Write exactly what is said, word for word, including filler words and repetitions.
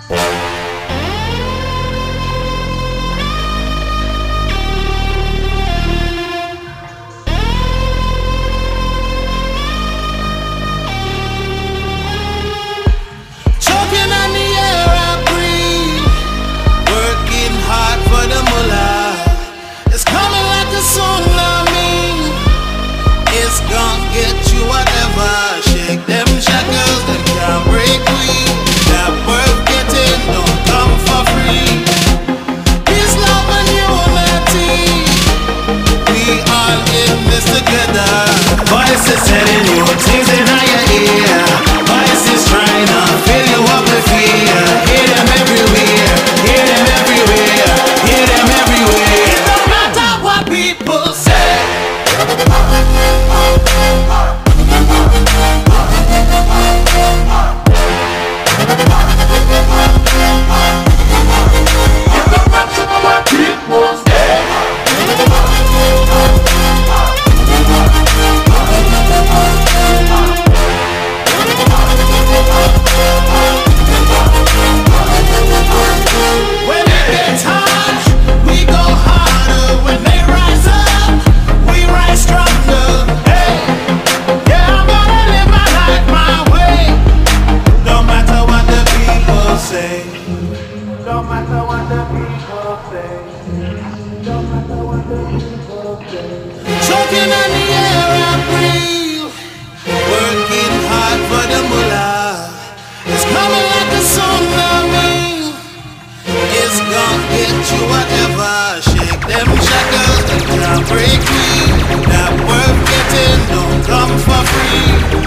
Voices telling you things in your ear. Voices trying to fill you up with fear. Hear them everywhere, hear them everywhere, hear them everywhere. It don't matter what people say. Don't matter what the people say. Don't matter what the people say. Choking on the air I breathe. Working hard for the mullah. It's coming like a tsunami. It's gonna get you whatever. Shake them shackles, they can't break me. That worth getting don't come for free.